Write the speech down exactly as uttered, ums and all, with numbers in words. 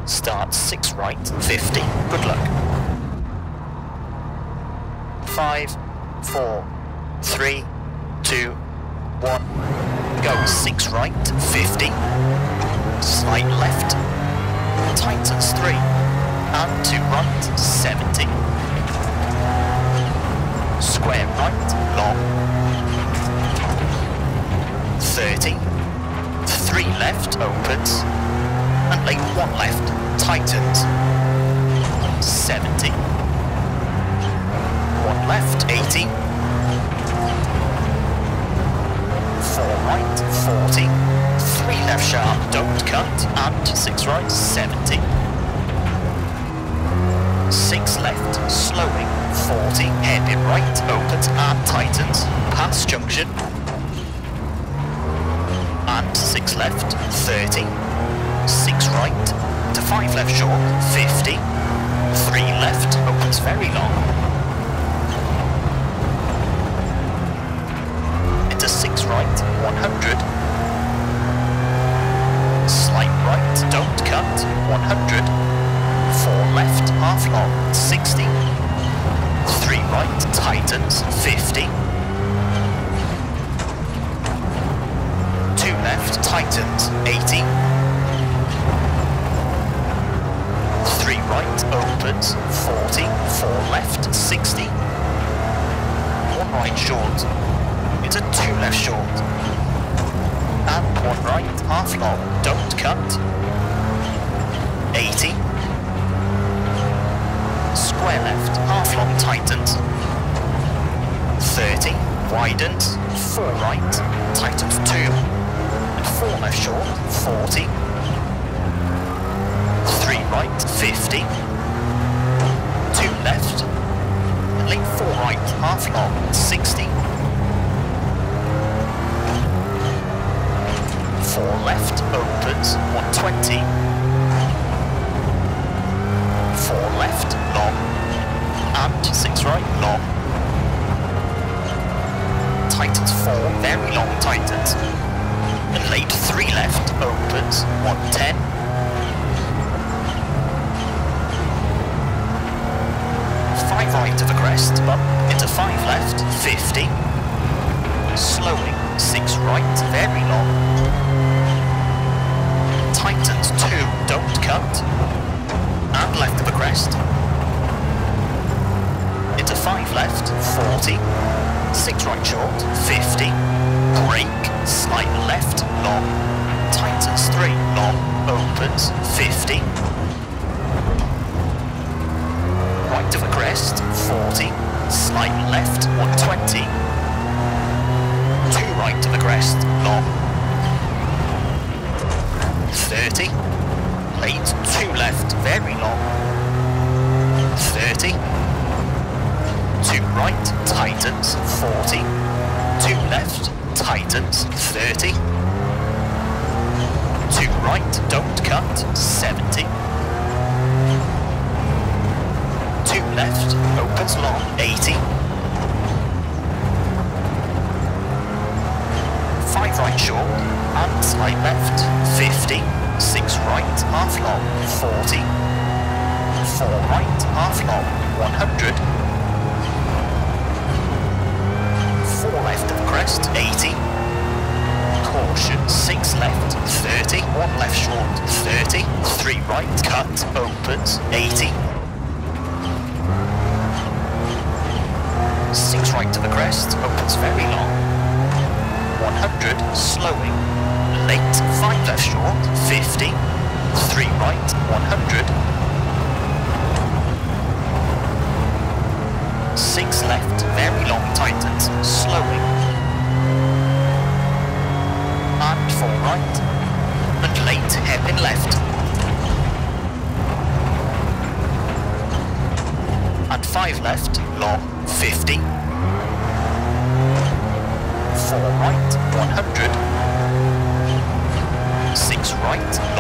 Start six right, fifty. Good luck. Five, four, three, two, one. Go six right, fifty. Slight left. Tightens three. And two right, seventy. Square right, long. thirty. Three left, opens. And lane one left, tightens. seventy. One left, eighty. Four right, forty. Three left sharp, don't cut. And six right, seventy. Six left, slowing, forty. Hairpin right, opens and tightens. Pass junction. And six left, thirty. Six right, to five left short, fifty. Three left, opens very long. Into six right, one hundred. Slight right, don't cut, one hundred. Four left, half long, sixty. Three right, tightens, fifty. Two left, tightens, eighty. Three right, opens, forty. Four left, sixty. One right short. Into two left short. And one right, half long, don't cut. eighty. Square left, half long, tightens. thirty, widens. Four right, tightens two. And four left short, forty. Three right, fifty. Two left. And lane four right, half long, sixty. Four left, opens, one twenty. Four left, long. And six right, long. Tightens four, very long tightens. And lane three left, opens, one ten. Five right of the crest, bump into five left, fifty. Slowing, six right, very long. Tightens two, don't cut. And left of the crest. Into five left, forty. Six right short, fifty. Brake, slight left, long. Tightens three, long, opens, fifty. Right of the crest, forty. Slight left, one twenty. Two right of the crest, long. thirty. Late, two left, very long. thirty. Two right, tightens, forty. Two left, tightens, thirty. Two right, don't cut, seventy. Two left, opens long, eighty. Five right short, and slight left, fifty. Six right, half long, forty. Four right, half long, one hundred. Four left of the crest, eighty. Caution, six left, thirty. One left short, thirty. Three right, cut, opens, eighty. Six right to the crest, opens very long. one hundred, slowing. Late, five left short, fifty. Three right, one hundred. Six left, very long tightens, slowing. And four right. And late, hairpin left. And five left, long, fifty. Four right, one hundred. Six right,